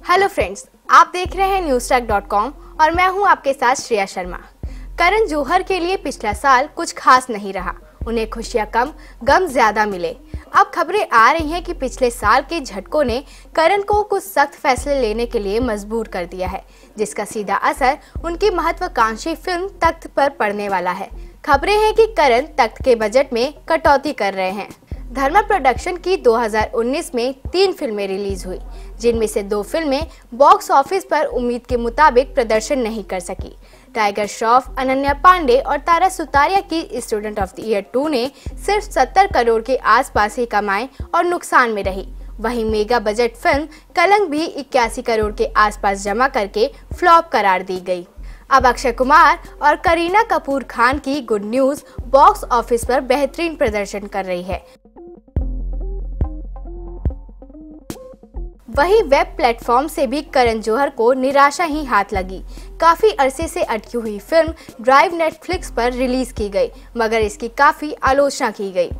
Hello friends, आप देख रहे हैं newstrack.com और मैं हूं आपके साथ श्रेया शर्मा। करण जौहर के लिए पिछला साल कुछ खास नहीं रहा। उन्हें खुशियां कम, गम ज्यादा मिले। अब खबरें आ रही हैं कि पिछले साल के झटकों ने करण को कुछ सख्त फैसले लेने के लिए मजबूर कर दिया है, जिसका सीधा असर उनकी महत्वाकांक्षी फिल्म तख्त पर पड़ने वाला है। खबरें हैं कि करण तख्त के बजट में कटौती कर रहे हैं। धर्मा प्रोडक्शन की 2019 में 3 फिल्में रिलीज हुई, जिनमें से 2 फिल्में बॉक्स ऑफिस पर उम्मीद के मुताबिक प्रदर्शन नहीं कर सकी। टाइगर श्रॉफ, अनन्या पांडे और तारा सुतारिया की स्टूडेंट ऑफ द ईयर 2 ने सिर्फ 70 करोड़ के आसपास ही कमाए और नुकसान में रही। वहीं मेगा बजट फिल्म कलंक भी 81 करोड़ के आसपास जमा करके फ्लॉप करार दी गई। अब अक्षय कुमार और करीना कपूर खान की गुड न्यूज बॉक्स ऑफिस पर बेहतरीन प्रदर्शन कर रही है। वहीं वेब प्लेटफॉर्म से भी करण जौहर को निराशा ही हाथ लगी। काफी अरसे से अटकी हुई फिल्म ड्राइव नेटफ्लिक्स पर रिलीज की गई, मगर इसकी काफी आलोचना की गई।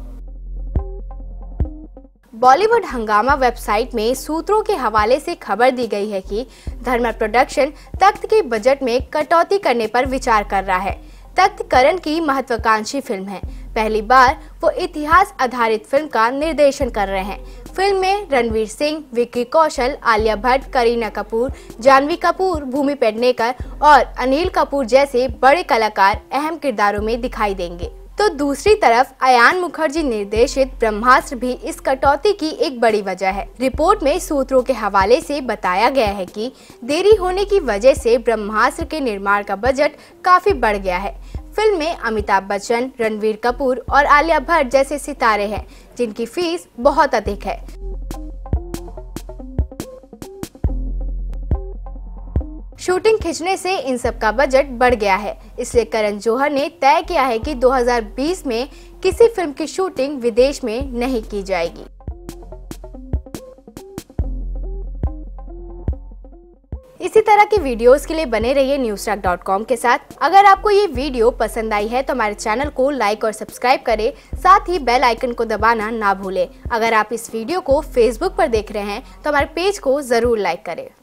बॉलीवुड हंगामा वेबसाइट में सूत्रों के हवाले से खबर दी गई है कि धर्मा प्रोडक्शन तख्त के बजट में कटौती करने पर विचार कर रहा है। तख्त करण की महत्वाकांक्षी फिल्म है। पहली बार वो इतिहास आधारित फिल्म का निर्देशन कर रहे हैं। फिल्म में रणवीर सिंह, विक्की कौशल, आलिया भट्ट, करीना कपूर, जानवी कपूर, भूमि पेडनेकर और अनिल कपूर जैसे बड़े कलाकार अहम किरदारों में दिखाई देंगे। तो दूसरी तरफ अयान मुखर्जी निर्देशित ब्रह्मास्त्र भी इस कटौती की एक बड़ी वजह है। रिपोर्ट में सूत्रों के हवाले से बताया गया है कि देरी होने की वजह से ब्रह्मास्त्र के निर्माण का बजट काफी बढ़ गया है। फिल्म में अमिताभ बच्चन, रणवीर कपूर और आलिया भट्ट जैसे सितारे हैं, जिनकी फीस बहुत अधिक है। शूटिंग खिंचने से इन सब का बजट बढ़ गया है, इसलिए करण जौहर ने तय किया है कि 2020 में किसी फिल्म की शूटिंग विदेश में नहीं की जाएगी। इसी तरह की वीडियोस के लिए बने रहिए newstrack.com के साथ। अगर आपको ये वीडियो पसंद आई है तो हमारे चैनल को लाइक और सब्सक्राइब करें, साथ ही बेल आइकन को दबाना ना भूलें। अगर आप इस वीडियो को फेसबुक पर देख रहे हैं तो हमारे पेज को जरूर लाइक करें।